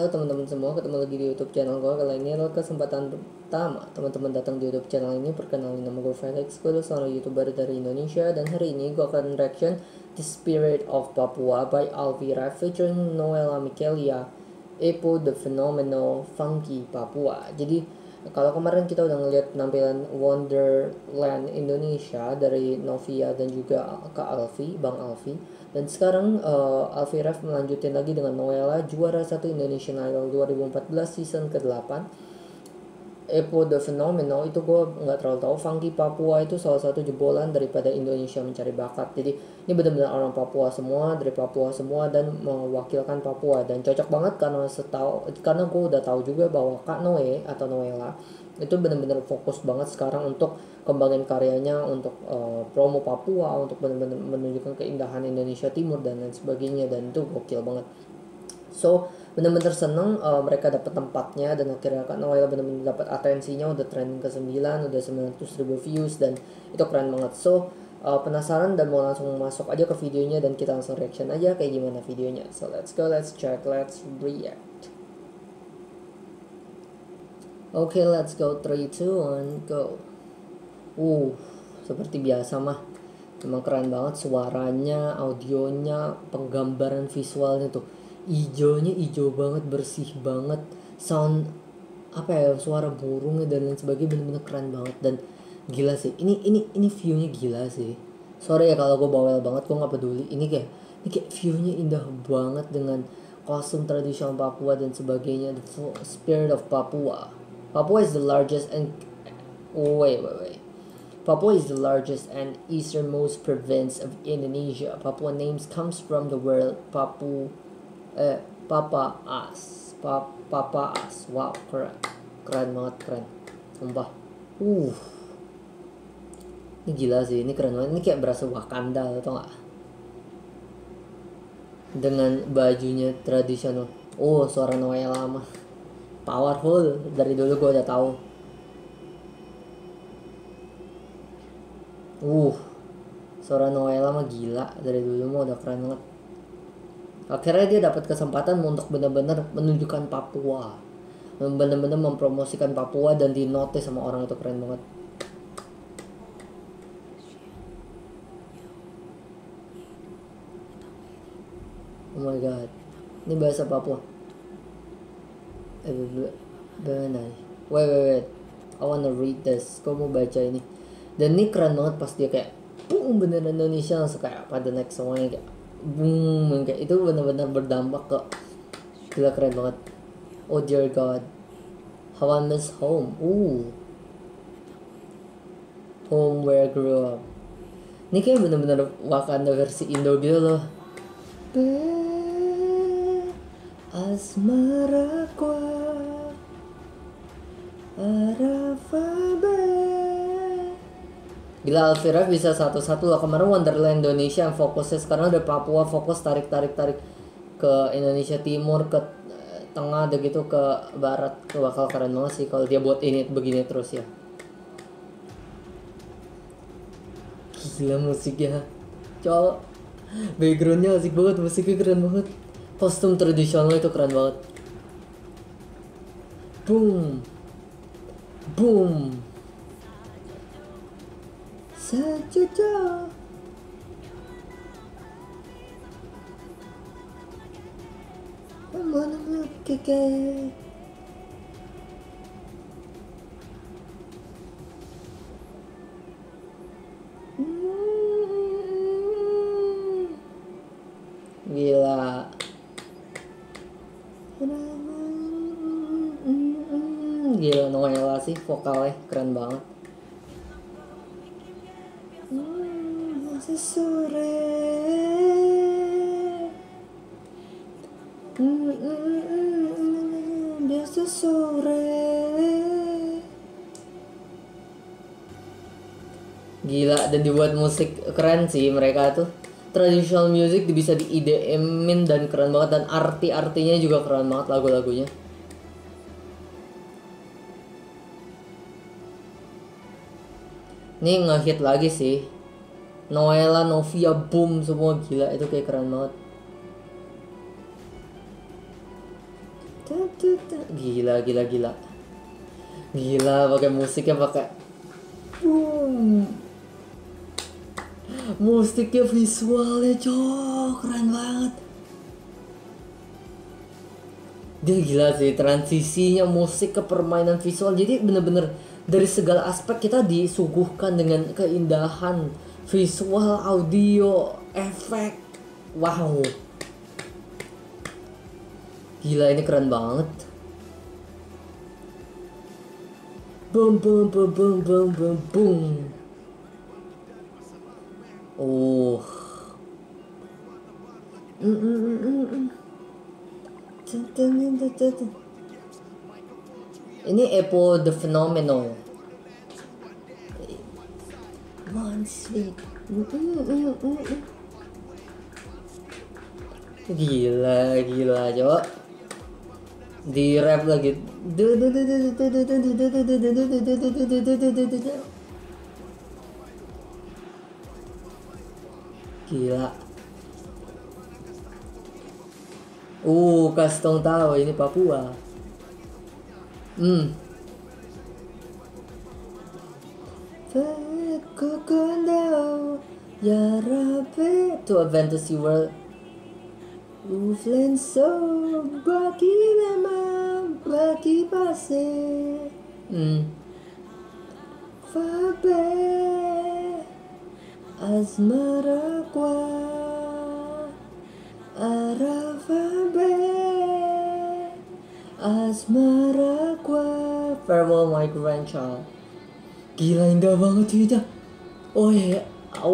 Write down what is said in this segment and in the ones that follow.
Halo teman-teman semua, ketemu lagi di YouTube channel gue. Kali ini adalah kesempatan pertama teman-teman datang di YouTube channel ini. Perkenalin, nama gue Felix, gue adalah seorang YouTuber dari Indonesia. Dan hari ini gue akan reaction The Spirit of Papua by Alvira featuring Noella Michelia, Epo The Phenomenal Funky Papua. Jadi kalau kemarin kita udah ngeliat penampilan Wonderland Indonesia dari Novia dan juga Kak Alfi, Bang Alfi. Dan sekarang Alfie melanjutin lagi dengan Noella, juara 1 Indonesian Idol 2014 season ke-8. Epo The Phenomenal itu gue nggak terlalu tahu. Funky Papua itu salah satu jebolan daripada Indonesia Mencari Bakat. Jadi ini benar-benar orang Papua semua, dari Papua semua, dan mewakilkan Papua. Dan cocok banget karena gue udah tahu juga bahwa Kak Noe atau Noella itu benar-benar fokus banget sekarang untuk kembangin karyanya, untuk promo Papua, untuk benar-benar menunjukkan keindahan Indonesia Timur dan lain sebagainya, dan itu gokil banget. So benar-benar seneng mereka dapat tempatnya, dan akhirnya Kak Noella benar-benar dapat atensinya, udah trending ke-9, udah 900.000 views, dan itu keren banget. So penasaran dan mau langsung masuk aja ke videonya, dan kita langsung reaction aja kayak gimana videonya. So let's go, let's check, let's react. Okay, let's go. 3, 2, 1, go. Seperti biasa mah, emang keren banget suaranya, audionya, penggambaran visualnya tuh. Ijonya ijo banget, bersih banget. Sound suara burungnya dan lain sebagainya bener-bener keren banget, dan gila sih. Ini view-nya gila sih. Sorry ya kalau gue bawel banget, gue nggak peduli. Ini kayak view-nya indah banget dengan kostum tradisional Papua dan sebagainya. The Spirit of Papua. Papua is the largest and Papua is the largest and easternmost province of Indonesia. Papua names comes from the word Papaas. Wow, keren banget, keren. Sumpah. Ini gila sih, ini keren banget. Ini kayak berasa Wakanda, tau gak? Dengan bajunya tradisional. Suara Noella lama. Powerful, dari dulu gue udah tahu. Suara Noella mah gila, dari dulu mah udah keren banget. Akhirnya dia dapat kesempatan untuk benar-benar menunjukkan Papua, benar-benar mempromosikan Papua, dan di notice sama orang itu, keren banget. Oh my god, ini bahasa Papua. Wait, I wanna read this. Kau mau baca ini? Dan ini keren banget pas dia kayak beneran Indonesia, langsung kayak pada next semuanya kayak kayak itu benar-benar berdampak ke, gila keren banget. Oh dear god, how I miss home. Home where I grew up. Ini kayak bener-bener Wakanda versi Indo gitu loh. Asmaraku Arafabe. Gila, Alvira bisa satu-satu lah. Kemarin Wonderland Indonesia yang fokusnya, sekarang udah Papua fokus tarik ke Indonesia Timur, ke tengah, ada gitu ke barat. Itu bakal keren banget sih kalau dia buat ini begini terus ya. Gila musiknya, cowok. Backgroundnya asik banget, musiknya keren banget. Kostum tradisional itu keren banget. Boom. Saja. Mana keke. Gila. Gila, Noella sih vokalnya keren banget. Sore. Biasa sore. Gila, dan dibuat musik keren sih mereka tuh. Traditional music bisa di IDM-in dan keren banget, dan artinya juga keren banget lagu-lagunya. Ini ngehit lagi sih. Noella, Novia, boom, semua gila, itu kayak keren banget. Gila, gila, gila. Gila, pakai musiknya pakai boom. Musiknya visualnya cok, keren banget. Dia gila sih, transisinya musik ke permainan visual. Jadi bener-bener dari segala aspek kita disuguhkan dengan keindahan visual, audio, efek. Wow. Gila, ini keren banget. Boom, boom, boom, boom, boom, boom, boom. Oh. Ini Epo the Phenomenal. One sweet. Gila, gila, coba. Di rap lagi. Gila. Kasih tong tahu ini Papua. Ya Rabbi, to a fantasy world. Uflenso bagi memang bagi pase. Fabe asmara kwa arafabe asmara kwa. Farewell my grandchild. Gila, indah banget itu. Oh ya,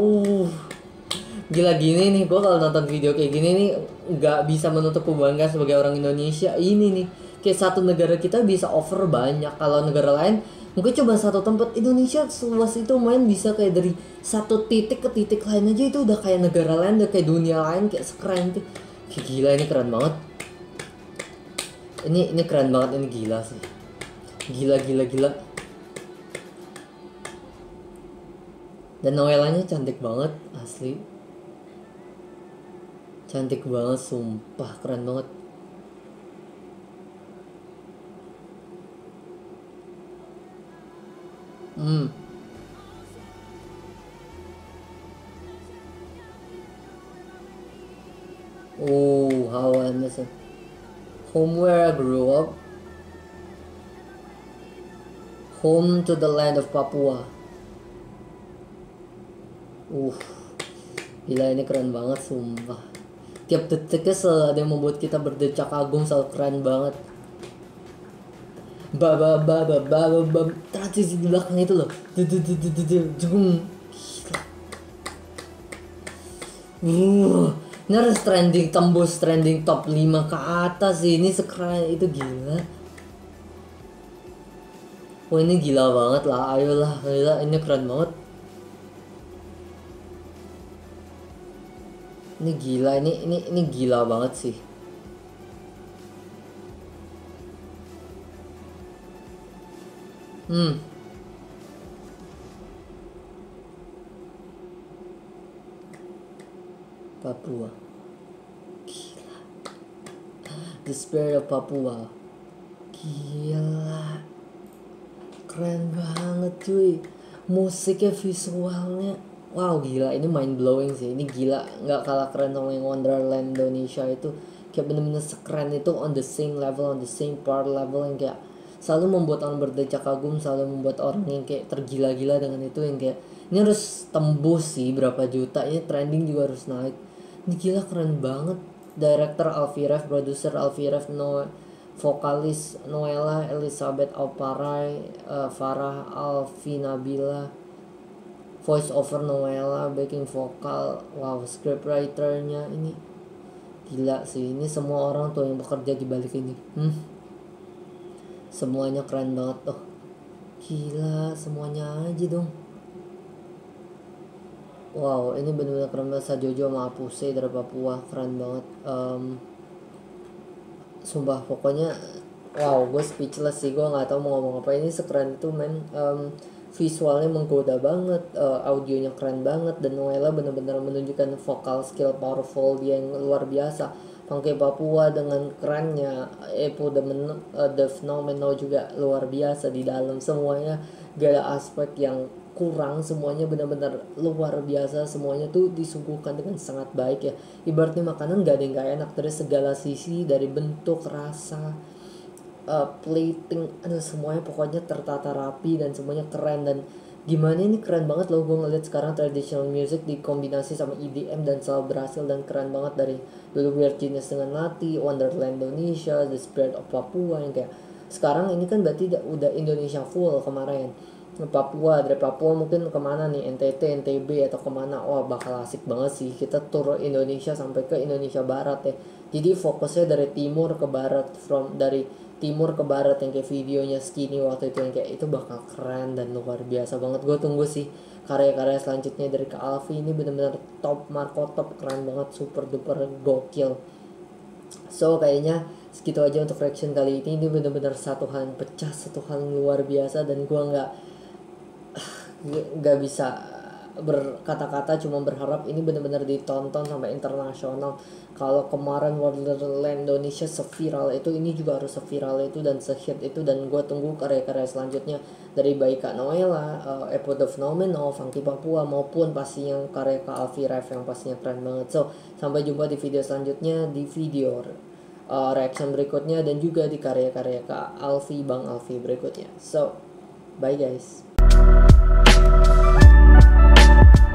gila gini nih, gue kalau nonton video kayak gini nih nggak bisa menutup kebanggaan sebagai orang Indonesia. Ini nih, kayak satu negara kita bisa over banyak. Kalau negara lain mungkin cuma satu tempat. Indonesia seluas itu main bisa kayak dari satu titik ke titik lain aja itu udah kayak negara lain, udah kayak dunia lain, kayak sekeren tuh. Kayak gila, ini keren banget. Ini keren banget, ini gila sih. Gila, gila, gila. Dan novelanya cantik banget, asli. Cantik banget, sumpah, keren banget. How I miss it. Home where I grew up. Home to the land of Papua. Gila, ini keren banget, sumpah. Tiap detiknya selalu ada yang membuat kita berdecak kagum, selalu keren banget. Transisi di belakang itu loh. Gila. Ini harus trending, tembus trending top 5 ke atas sih. Ini sekeren itu, gila. Ini gila banget lah, ayolah, gila, ini keren banget. Ini gila, ini gila banget sih. Papua. Gila. The Spirit of Papua. Gila. Keren banget cuy. Musiknya, visualnya. Wow, gila, ini mind blowing sih. Ini gila, nggak kalah keren sama yang Wonderland Indonesia itu. Kayak bener-bener sekeren itu, on the same level, on the same part level, yang kayak selalu membuat orang berdecak kagum, selalu membuat orang yang kayak tergila-gila dengan itu, yang kayak ini harus tembus sih berapa juta, ini trending juga harus naik. Ini gila, keren banget. Director Alfiref, producer Alfiref, vokalis Noella Elizabeth Alparai, Farah Alfinabila, voice over Noella, backing vokal, wow, scriptwriternya ini gila sih. Ini semua orang tuh yang bekerja di balik ini. Semuanya keren banget tuh. Gila, semuanya aja dong. Wow, ini benar-benar keren banget. Sajojo sama Apuse dari Papua, keren banget. Sumpah, pokoknya wow, gue speechless sih. Gue nggak tahu mau ngomong apa. Ini sekeren itu, men. Visualnya menggoda banget, audionya keren banget, dan Noella benar-benar menunjukkan vokal skill powerful dia yang luar biasa. Funky Papua dengan kerennya, Epo The Phenomenal juga luar biasa di dalam semuanya, gak ada aspek yang kurang, semuanya benar-benar luar biasa, semuanya tuh disuguhkan dengan sangat baik ya. Ibaratnya makanan gak ada yang gak enak dari segala sisi, dari bentuk, rasa, plating, semuanya pokoknya tertata rapi dan semuanya keren. Dan gimana ini keren banget loh gue ngeliat sekarang traditional music dikombinasi sama EDM dan selalu berhasil dan keren banget. Dari dulu Weird Genius dengan Nati, Wonderland Indonesia, The Spirit of Papua, yang kayak sekarang ini kan berarti udah Indonesia full. Kemarin Papua, dari Papua mungkin kemana nih, NTT, NTB atau kemana, wah bakal asik banget sih kita tur Indonesia sampai ke Indonesia Barat ya. Jadi fokusnya dari timur ke barat, dari timur ke barat, yang kayak videonya Skinny waktu itu, yang kayak itu bakal keren dan luar biasa banget. Gue tunggu sih karya-karya selanjutnya dari Kak Alfi, ini bener-bener top Marco, top keren banget, super duper gokil. So kayaknya segitu aja untuk reaction kali ini. Ini bener-bener satu hal yang pecah, satu hal yang luar biasa, dan gue nggak bisa berkata-kata, cuma berharap ini benar-benar ditonton sampai internasional. Kalau kemarin Wonderland Indonesia seviral itu, ini juga harus seviral itu dan sehit itu. Dan gue tunggu karya-karya selanjutnya dari baik Kak Noella, Epo The Phenomenal, Funky Papua, maupun pasti yang karya Kak Alfi Ref yang pastinya keren banget. So sampai jumpa di video selanjutnya, di video reaction berikutnya, dan juga di karya-karya Kak Alfi, Bang Alfi berikutnya. So bye guys.